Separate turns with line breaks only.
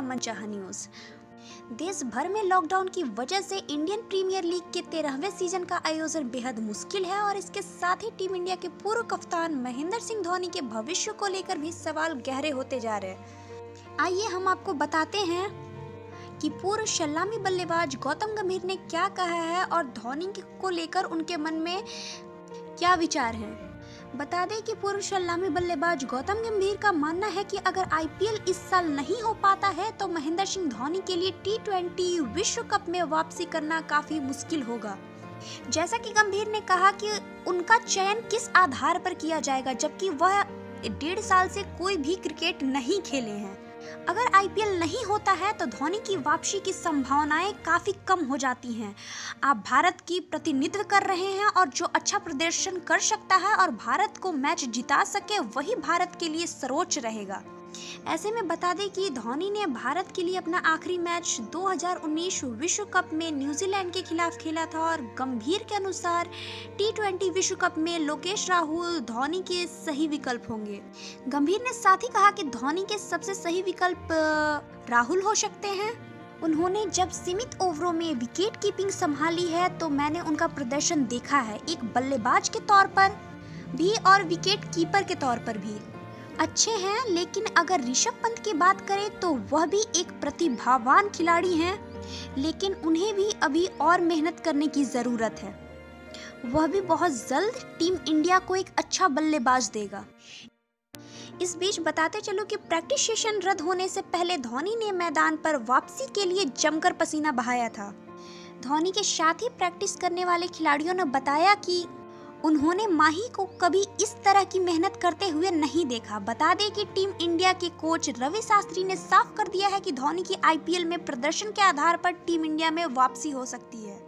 मनचाहा न्यूज। देश भर में लॉकडाउन की वजह से इंडियन प्रीमियर लीग के 13वें सीजन का आयोजन बेहद मुश्किल है और इसके साथ ही टीम इंडिया के पूर्व कप्तान महेंद्र सिंह धोनी के भविष्य को लेकर भी सवाल गहरे होते जा रहे हैं। आइए हम आपको बताते हैं कि पूर्व सलामी बल्लेबाज गौतम गंभीर ने क्या कहा है और धोनी को लेकर उनके मन में क्या विचार हैं। बता दें कि पूर्व सलामी बल्लेबाज गौतम गंभीर का मानना है कि अगर आईपीएल इस साल नहीं हो पाता है तो महेंद्र सिंह धोनी के लिए T20 विश्व कप में वापसी करना काफी मुश्किल होगा। जैसा कि गंभीर ने कहा कि उनका चयन किस आधार पर किया जाएगा, जबकि वह 1.5 साल से कोई भी क्रिकेट नहीं खेले हैं। अगर आईपीएल नहीं होता है तो धोनी की वापसी की संभावनाएं काफी कम हो जाती हैं। आप भारत की प्रतिनिधित्व कर रहे हैं और जो अच्छा प्रदर्शन कर सकता है और भारत को मैच जिता सके वही भारत के लिए सर्वोच्च रहेगा। ऐसे में बता दें कि धोनी ने भारत के लिए अपना आखिरी मैच 2019 विश्व कप में न्यूजीलैंड के खिलाफ खेला था और गंभीर के अनुसार T20 विश्व कप में लोकेश राहुल धोनी के सही विकल्प होंगे। गंभीर ने साथ ही कहा कि धोनी के सबसे सही विकल्प राहुल हो सकते हैं। उन्होंने जब सीमित ओवरों में विकेट कीपिंग संभाली है तो मैंने उनका प्रदर्शन देखा है, एक बल्लेबाज के तौर पर भी और विकेट कीपर के तौर पर भी अच्छे हैं। लेकिन अगर ऋषभ पंत की बात करें तो वह भी एक प्रतिभावान खिलाड़ी हैं, लेकिन उन्हें भी अभी और मेहनत करने की ज़रूरत है। वह भी बहुत जल्द टीम इंडिया को एक अच्छा बल्लेबाज देगा। इस बीच बताते चलो कि प्रैक्टिस सेशन रद्द होने से पहले धोनी ने मैदान पर वापसी के लिए जमकर पसीना बहाया था। धोनी के साथ ही प्रैक्टिस करने वाले खिलाड़ियों ने बताया कि उन्होंने माही को कभी इस तरह की मेहनत करते हुए नहीं देखा। बता दें कि टीम इंडिया के कोच रवि शास्त्री ने साफ कर दिया है कि धोनी की आईपीएल में प्रदर्शन के आधार पर टीम इंडिया में वापसी हो सकती है।